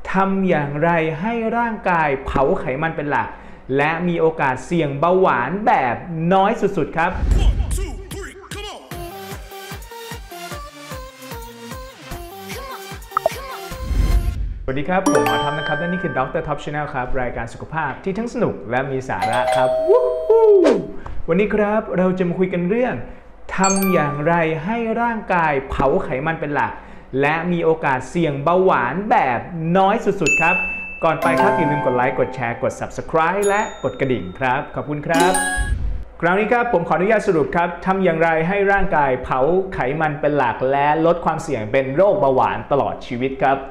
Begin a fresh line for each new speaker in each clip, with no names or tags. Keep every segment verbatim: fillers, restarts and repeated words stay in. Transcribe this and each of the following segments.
ทำอย่างไรให้ร่างกายเผาไขมันเป็นหลักและมีโอกาสเสี่ยงเบาหวานแบบน้อยสุดๆครับสวัสดีครับผมหมอท็อปนะครับและนี่คือด็อกเตอร์ท็อป Channel ครับรายการสุขภาพที่ทั้งสนุกและมีสาระครับวันนี้ครับเราจะมาคุยกันเรื่องทำอย่างไรให้ร่างกายเผาไขมันเป็นหลักและมีโอกาสเสี่ยงเบาหวานแบบน้อยสุดๆครับก่อนไปครับอย่าลืมกดไลค์กดแชร์กด ซับสไครบ์ และกดกระดิ่งครับขอบคุณครับคราวนี้ครับผมขออนุญาตสรุปครับทำอย่างไรให้ร่างกายเผาไขมันเป็นหลักและลดความเสี่ยงเป็นโรคเบาหวานตลอดชีวิตครับ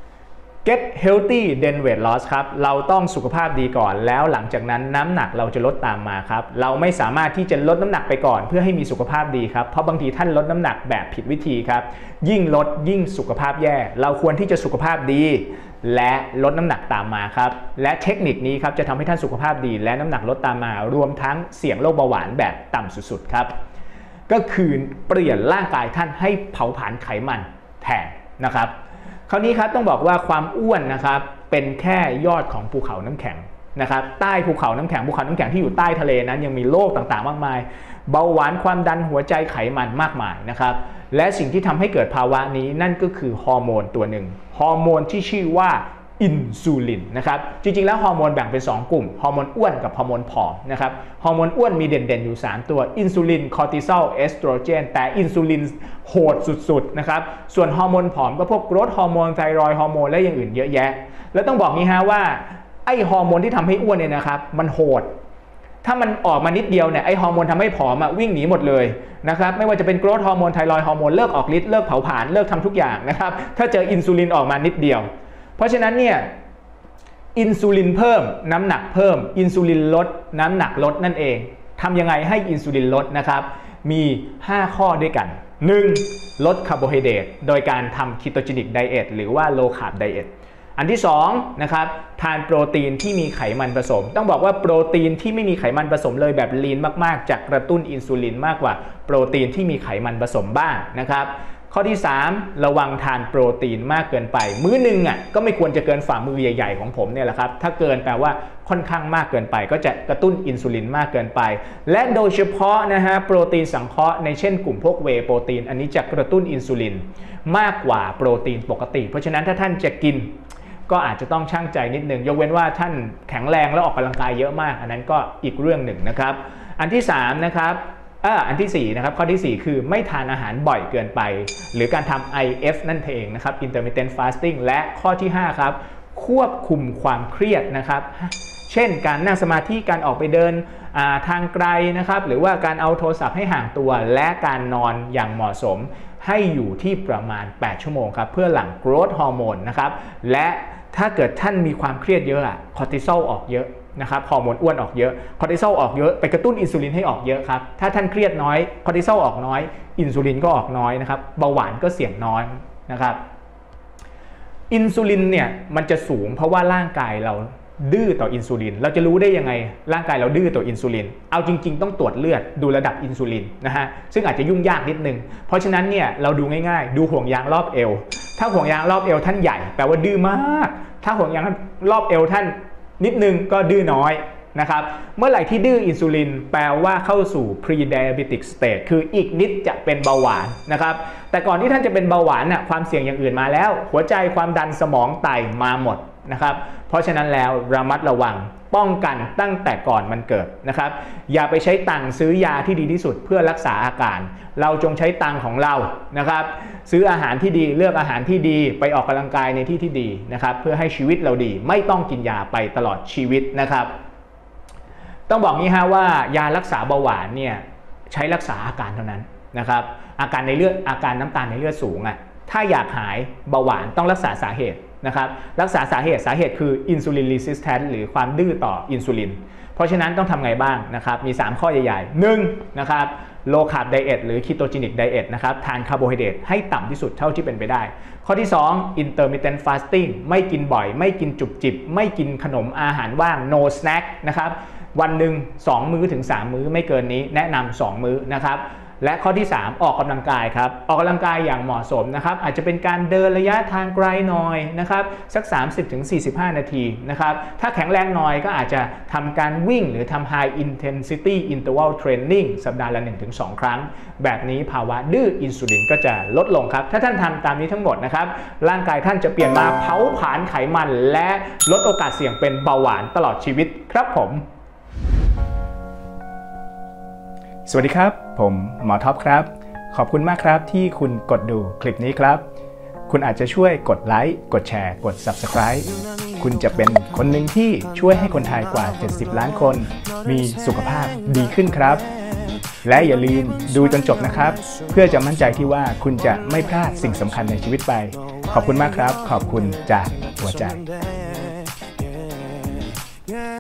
Get healthy then weight loss ครับเราต้องสุขภาพดีก่อนแล้วหลังจากนั้นน้ำหนักเราจะลดตามมาครับเราไม่สามารถที่จะลดน้ำหนักไปก่อนเพื่อให้มีสุขภาพดีครับเพราะบางทีท่านลดน้ำหนักแบบผิดวิธีครับยิ่งลดยิ่งสุขภาพแย่เราควรที่จะสุขภาพดีและลดน้ำหนักตามมาครับและเทคนิคนี้ครับจะทำให้ท่านสุขภาพดีและน้ำหนักลดตามมารวมทั้งเสี่ยงโรคเบาหวานแบบต่ำสุดๆครับก็คือเปลี่ยนร่างกายท่านให้เผาผลาญไขมันแทนนะครับคราวนี้ครับต้องบอกว่าความอ้วนนะครับเป็นแค่ยอดของภูเขาน้ำแข็งนะครับใต้ภูเขาน้ำแข็งภูเขาน้ำแข็งที่อยู่ใต้ทะเลนั้นยังมีโรคต่างๆมากมายเบาหวานความดันหัวใจไขมันมากมายนะครับและสิ่งที่ทำให้เกิดภาวะนี้นั่นก็คือฮอร์โมนตัวหนึ่งฮอร์โมนที่ชื่อว่าอินซูลินนะครับจริงๆแล้วฮอร์โมนแบ่งเป็นสองกลุ่มฮอร์โมนอ้วนกับฮอร์โมนผอมนะครับฮอร์โมนอ้วนมีเด่นๆอยู่สามตัวอินซูลินคอร์ติซอลเอสโตรเจนแต่อินซูลินโหดสุดๆนะครับส่วนฮอร์โมนผอมก็พวกโกรทฮอร์โมนไทรอยด์ฮอร์โมนและอย่างอื่นเยอะแยะแล้วต้องบอกงี้ฮะว่าไอฮอร์โมนที่ทำให้อ้วนเนี่ยนะครับมันโหดถ้ามันออกมานิดเดียวเนี่ยไอฮอร์โมนทำให้ผอมอ่ะวิ่งหนีหมดเลยนะครับไม่ว่าจะเป็นโกรทฮอร์โมนไทรอยด์ฮอร์โมนเลิกออกฤทธิ์เลิกเผาผลาญเลิกทำทุกอย่างนะครับถ้าเจออินซูลินออกมานิดเดียวเพราะฉะนั้นเนี่ยอินซูลินเพิ่มน้ำหนักเพิ่มอินซูลินลดน้ำหนักลดนั่นเองทำยังไงให้อินซูลินลดนะครับมีห้าข้อด้วยกัน หนึ่ง ลดคาร์โบไฮเดรตโดยการทำคีโตเจนิกไดเอทหรือว่าโลคาร์บไดเอทอันที่สองนะครับทานโปรตีนที่มีไขมันผสมต้องบอกว่าโปรตีนที่ไม่มีไขมันผสมเลยแบบลีนมากๆจะกระตุ้นอินซูลินมากกว่าโปรตีนที่มีไขมันผสมบ้างนะครับข้อที่สามระวังทานโปรตีนมากเกินไปมื้อหนึ่งอ่ะก็ไม่ควรจะเกินฝ่ามือใหญ่ๆของผมเนี่ยแหละครับถ้าเกินแปลว่าค่อนข้างมากเกินไปก็จะกระตุ้นอินซูลินมากเกินไปและโดยเฉพาะนะฮะโปรตีนสังเคราะห์ในเช่นกลุ่มพวกเวย์โปรตีนอันนี้จะกระตุ้นอินซูลินมากกว่าโปรตีนปกติเพราะฉะนั้นถ้าท่านจะกินก็อาจจะต้องชั่งใจนิดนึงยกเว้นว่าท่านแข็งแรงแล้วออกกำลังกายเยอะมากอันนั้นก็อีกเรื่องหนึ่งนะครับอันที่สามนะครับอ่าอันที่สี่นะครับข้อที่สี่คือไม่ทานอาหารบ่อยเกินไปหรือการทำ ไอ เอฟ นั่นเองนะครับ Intermittent Fasting และข้อที่ห้าครับควบคุมความเครียดนะครับเช่นการนั่งสมาธิการออกไปเดินทางไกลนะครับหรือว่าการเอาโทรศัพท์ให้ห่างตัวและการนอนอย่างเหมาะสมให้อยู่ที่ประมาณแปดชั่วโมงครับเพื่อหลั่งโกรทฮอร์โมนนะครับและถ้าเกิดท่านมีความเครียดเยอะอะคอร์ติซอลออกเยอะนะครับฮอร์โมนอ้วนออกเยอะคอร์ติซอลออกเยอะไปกระตุ้นอินซูลินให้ออกเยอะครับถ้าท่านเครียดน้อยคอร์ติซอลออกน้อยอินซูลินก็ออกน้อยนะครับเบาหวานก็เสี่ยงน้อยนะครับอินซูลินเนี่ยมันจะสูงเพราะว่าร่างกายเราดื้อต่ออินซูลินเราจะรู้ได้ยังไงร่างกายเราดื้อต่ออินซูลินเอาจริงๆต้องตรวจเลือดดูระดับอินซูลินนะฮะซึ่งอาจจะยุ่งยากนิดนึงเพราะฉะนั้นเนี่ยเราดูง่ายๆดูห่วงยางรอบเอวถ้าห่วงยางรอบเอวท่านใหญ่แปลว่าดื้อมากถ้าห่วงยางรอบเอวท่านนิดนึงก็ดื้อน้อยนะครับเมื่อไหร่ที่ดื้ออินซูลินแปลว่าเข้าสู่ pre-diabetic state คืออีกนิดจะเป็นเบาหวานนะครับแต่ก่อนที่ท่านจะเป็นเบาหวานน่ะความเสี่ยงอย่างอื่นมาแล้วหัวใจความดันสมองไตมาหมดนะครับเพราะฉะนั้นแล้วระมัดระวังป้องกันตั้งแต่ก่อนมันเกิดนะครับอย่าไปใช้ตังค์ซื้อยาที่ดีที่สุดเพื่อรักษาอาการเราจงใช้ตังค์ของเรานะครับซื้ออาหารที่ดีเลือกอาหารที่ดีไปออกกำลังกายในที่ที่ดีนะครับเพื่อให้ชีวิตเราดีไม่ต้องกินยาไปตลอดชีวิตนะครับต้องบอกงี้ฮะว่ายารักษาเบาหวานเนี่ยใช้รักษาอาการเท่านั้นนะครับอาการในเลือดอาการน้ำตาลในเลือดสูงอ่ะถ้าอยากหายเบาหวานต้องรักษาสาเหตุนะครับรักษาสาเหตุสาเหตุคืออินซูลินรีสิสแทนต์หรือความดื้อต่ออินซูลินเพราะฉะนั้นต้องทำไงบ้างนะครับมีสามข้อใหญ่ๆหนึ่งนะครับโลคาร์บไดเอทหรือคีโตเจนิกไดเอทนะครับทานคาร์โบไฮเดรตให้ต่ำที่สุดเท่าที่เป็นไปได้ข้อที่สอง Intermittent Fasting ไม่กินบ่อยไม่กินจุบจิบไม่กินขนมอาหารว่าง no snack นะครับวันหนึ่งสองมื้อถึงสามมื้อไม่เกินนี้แนะนำสองมื้อนะครับและข้อที่สามออกกำลังกายครับออกกำลังกายอย่างเหมาะสมนะครับอาจจะเป็นการเดินระยะทางไกลหน่อยนะครับสัก สามสิบถึงสี่สิบห้า นาทีนะครับถ้าแข็งแรงหน่อยก็อาจจะทำการวิ่งหรือทำ High Intensity Interval Training สัปดาห์ละ หนึ่งถึงสอง ครั้งแบบนี้ภาวะดื้ออินซูลินก็จะลดลงครับถ้าท่านทำตามนี้ทั้งหมดนะครับร่างกายท่านจะเปลี่ยนมาเผาผลาญไขมันและลดโอกาสเสี่ยงเป็นเบาหวานตลอดชีวิตครับผมสวัสดีครับผมหมอท็อปครับขอบคุณมากครับที่คุณกดดูคลิปนี้ครับคุณอาจจะช่วยกดไลค์กดแชร์กด ซับสไครบ์ คุณจะเป็นคนหนึ่งที่ช่วยให้คนไทยกว่าเจ็ดสิบล้านคนมีสุขภาพดีขึ้นครับและอย่าลืมดูจนจบนะครับเพื่อจะมั่นใจที่ว่าคุณจะไม่พลาดสิ่งสำคัญในชีวิตไปขอบคุณมากครับขอบคุณจากหัวใจ